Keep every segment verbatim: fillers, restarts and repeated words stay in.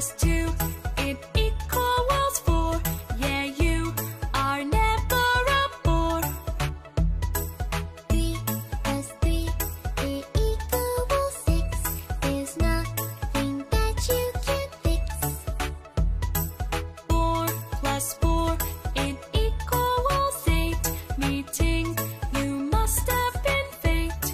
plus two, it equals four. Yeah, you are never a bore. Three plus three, it equals six. There's nothing that you can't fix. Four plus four, it equals eight. Meeting, you must have been fate.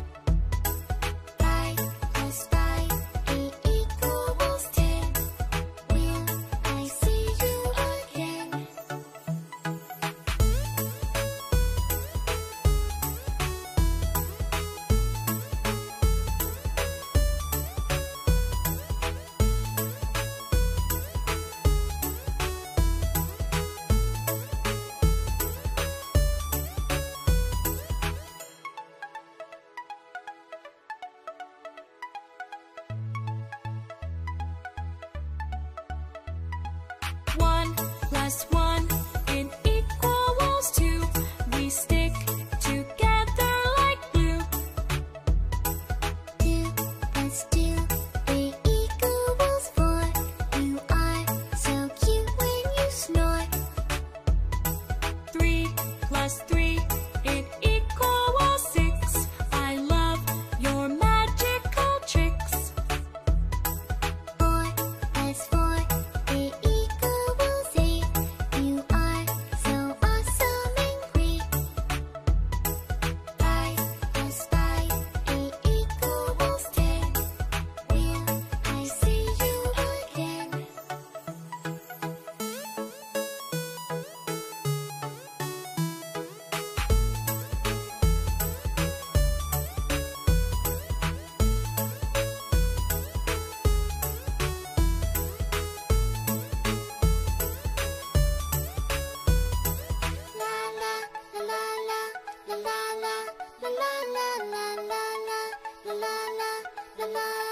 Five plus five, it equals ten. Will I see you again? One plus one, it equals two. We stick together like glue. Two plus two, it equals four. You are so cute when you snore. Three plus three, it equals six. I love your magical tricks. Four plus four, it equals eight. You are so awesome and great. Five plus five, it equals ten. Will I see you again? La la la la la la la la la la la la la la la la la la